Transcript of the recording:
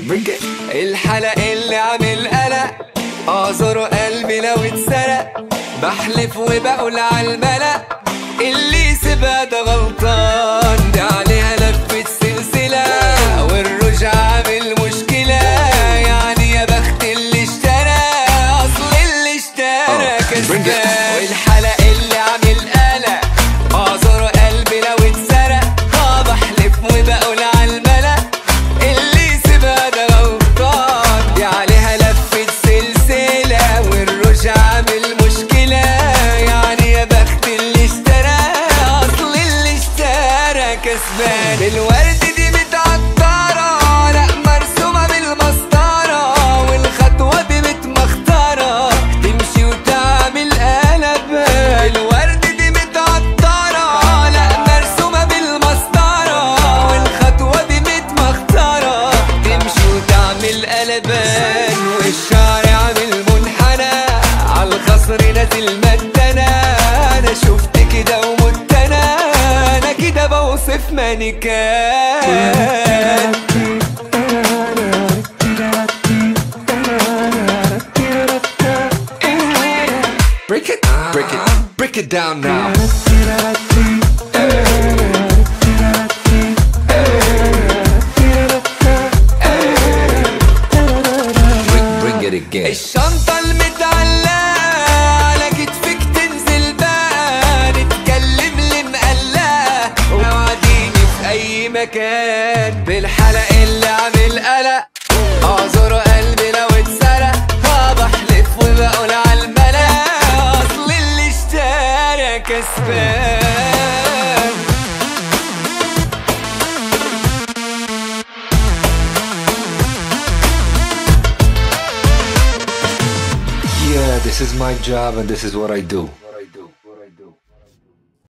الحلق اللي عامل قلق اعذره قلبي لو اتسرق، بحلف وبقول عالملأ اللي سيبها ده غلطان، دي عليها لفة سلسلة والرجع عامل مشكلة، يعني يا بخت اللي اشترى اصل اللي اشترى كسبان. والحلق اللي عامل قلق اعذره قلبي لو اتسرق، بحلف وبقول عالملأ اللي سيبها ده غلطان، دي عليها لفة سلسلة والرجع عامل مشكلة، يعني يا بخت اللي اشترى اصل اللي اشترى كسبان. الورد دي متعطرة لا مرسومة بالمسطرة، والخطوة دي متمخترة تمشي وتعمل قلب. الورد دي متعطرة لا مرسومة بالمسطرة، والخطوة دي متمخترة تمشي وتعمل قلبان. والشعر عامل منحنى عالخصر نازل مدنا، انا شفت كده ومت انا كده بوصف مانيكان. Break it down now. Bring it again. الشنطة المتعلقة على كتفك تنزل بقى، نتكلم اللي مقلقة وعديني في أي مكان. بالحلق اللي عامل قلق أعذر قلبي لو اتسرق، بحلف وبقول عالملأ أصل اللي اشترى كسبان. Yeah, this is my job and this is what I do.